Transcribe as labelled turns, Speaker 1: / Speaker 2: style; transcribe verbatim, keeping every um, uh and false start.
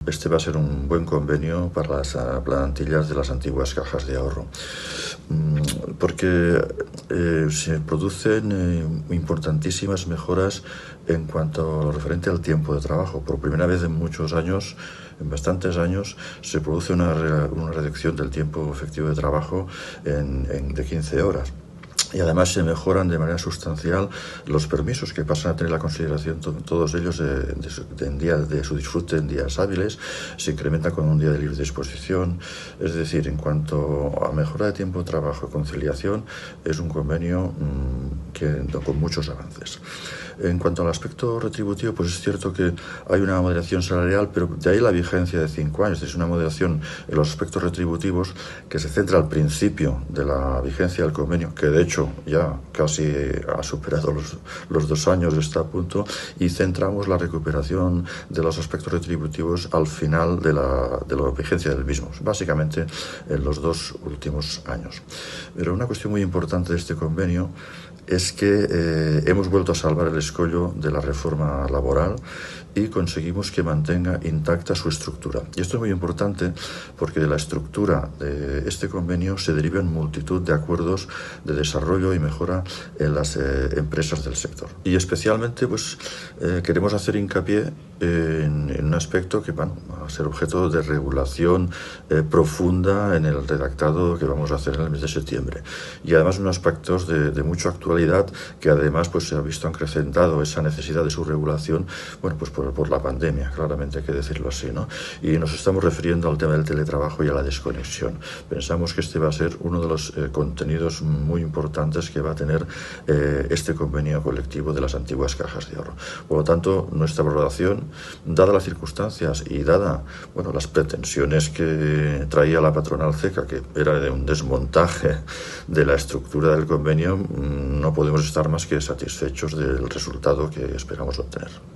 Speaker 1: este va a ser un buen convenio para las plantillas de las antiguas cajas de ahorro, porque eh, se producen eh, importantísimas mejoras en cuanto a lo referente al tiempo de trabajo. Por primera vez en muchos años, en bastantes años, se produce una, una reducción del tiempo efectivo de trabajo en, en, de quince horas. Y además se mejoran de manera sustancial los permisos, que pasan a tener la consideración to todos ellos de, de, su, de, en día, de su disfrute en días hábiles. Se incrementa con un día de libre disposición. Es decir, en cuanto a mejora de tiempo de trabajo y conciliación, es un convenio mmm, que, con muchos avances. En cuanto al aspecto retributivo, pues es cierto que hay una moderación salarial, pero de ahí la vigencia de cinco años. Es una moderación en los aspectos retributivos que se centra al principio de la vigencia del convenio, que de hecho ya casi ha superado los, los dos años, está a punto, y centramos la recuperación de los aspectos retributivos al final de la, de la vigencia del mismo, básicamente en los dos últimos años. Pero una cuestión muy importante de este convenio es que eh, hemos vuelto a salvar el escollo de la reforma laboral y conseguimos que mantenga intacta su estructura. Y esto es muy importante porque de la estructura de este convenio se derivan multitud de acuerdos de desarrollo y mejora en las eh, empresas del sector. Y especialmente pues, eh, queremos hacer hincapié en, en un aspecto que bueno, va a ser objeto de regulación eh, profunda en el redactado que vamos a hacer en el mes de septiembre. Y además unos aspectos de, de mucha actualidad que además pues, se ha visto acrecentado esa necesidad de su regulación bueno, pues por, por la pandemia, claramente hay que decirlo así, ¿no? Y nos estamos refiriendo al tema del teletrabajo y a la desconexión. Pensamos que este va a ser uno de los eh, contenidos muy importantes que va a tener eh, este convenio colectivo de las antiguas cajas de ahorro. Por lo tanto, nuestra valoración, dadas las circunstancias y dada bueno, las pretensiones que traía la patronal CECA, que era de un desmontaje de la estructura del convenio, no podemos estar más que satisfechos del resultado que esperamos obtener.